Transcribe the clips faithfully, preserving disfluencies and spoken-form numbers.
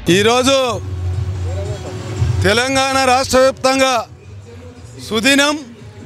ఈరోజు తెలంగాణ రాష్ట్ర వ్యాప్తంగా సుదినం.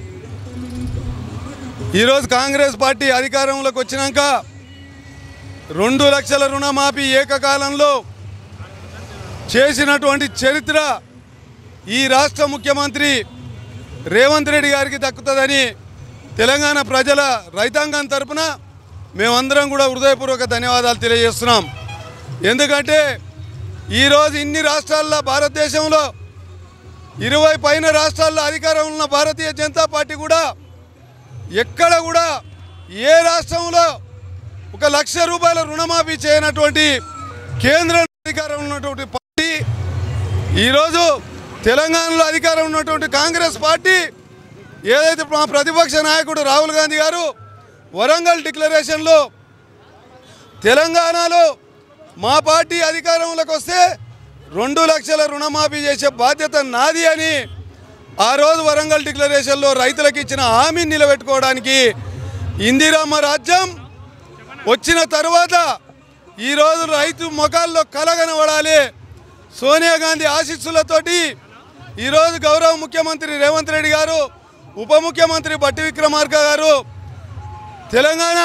ఈరోజు కాంగ్రెస్ పార్టీ అధికారంలోకి వచ్చినాక రెండు లక్షల రుణమాఫీ ఏకకాలంలో చేసినటువంటి చరిత్ర ఈ రాష్ట్ర ముఖ్యమంత్రి రేవంత్ రెడ్డి గారికి దక్కుతుందని తెలంగాణ ప్రజల రైతాంగం తరపున మేమందరం కూడా హృదయపూర్వక ధన్యవాదాలు తెలియజేస్తున్నాం. ఎందుకంటే ఈరోజు ఇన్ని రాష్ట్రాల్లో భారతదేశంలో ఇరవై పైన రాష్ట్రాల్లో అధికారంలో ఉన్న భారతీయ జనతా పార్టీ కూడా ఎక్కడ కూడా ఏ రాష్ట్రంలో ఒక లక్ష రూపాయల రుణమాఫీ చేయనటువంటి కేంద్ర అధికారం ఉన్నటువంటి పార్టీ ఈరోజు తెలంగాణలో అధికారం ఉన్నటువంటి కాంగ్రెస్ పార్టీ ఏదైతే మా ప్రతిపక్ష నాయకుడు రాహుల్ గాంధీ గారు వరంగల్ డిక్లరేషన్లో తెలంగాణలో మా పార్టీ అధికారంలోకి వస్తే రెండు లక్షల రుణమాఫీ చేసే బాధ్యత నాది అని ఆ రోజు వరంగల్ డిక్లరేషన్లో రైతులకు ఇచ్చిన హామీని నిలబెట్టుకోవడానికి ఇందిరమ్మ రాజ్యం వచ్చిన తర్వాత ఈరోజు రైతు ముఖాల్లో కలగనబడాలి. సోనియా గాంధీ ఆశీస్సులతోటి ఈరోజు గౌరవ ముఖ్యమంత్రి రేవంత్ రెడ్డి గారు, ఉప ముఖ్యమంత్రి బట్టి విక్రమార్క గారు, తెలంగాణ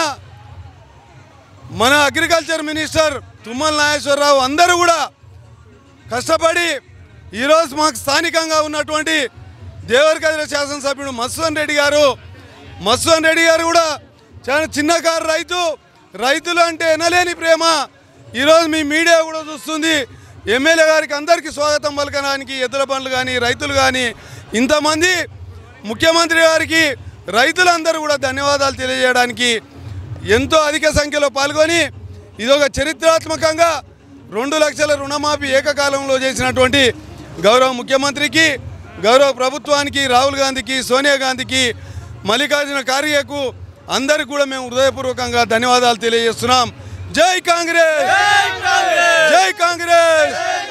మన అగ్రికల్చర్ మినిస్టర్ తుమ్మల నాగేశ్వరరావు అందరూ కూడా కష్టపడి ఈరోజు మాకు స్థానికంగా ఉన్నటువంటి దేవరకద్ర శాసనసభ్యుడు మత్స్వన్ రెడ్డి గారు మత్స్వన్ రెడ్డి గారు కూడా చాలా చిన్నకారు రైతు రైతులు అంటే ఎనలేని ప్రేమ ఈరోజు మీ మీడియా కూడా చూస్తుంది. ఎమ్మెల్యే గారికి అందరికీ స్వాగతం పలకడానికి ఎద్దుల బండ్లు కానీ రైతులు కానీ ఇంతమంది ముఖ్యమంత్రి గారికి రైతులందరూ కూడా ధన్యవాదాలు తెలియజేయడానికి ఎంతో అధిక సంఖ్యలో పాల్గొని ఇదొక చరిత్రాత్మకంగా రెండు లక్షల రుణమాఫీ ఏకకాలంలో చేసినటువంటి గౌరవ ముఖ్యమంత్రికి, గౌరవ ప్రభుత్వానికి, రాహుల్ గాంధీకి, సోనియా గాంధీకి, మల్లికార్జున ఖార్గేకు అందరికీ కూడా మేము హృదయపూర్వకంగా ధన్యవాదాలు తెలియజేస్తున్నాం. జై కాంగ్రెస్, జై కాంగ్రెస్.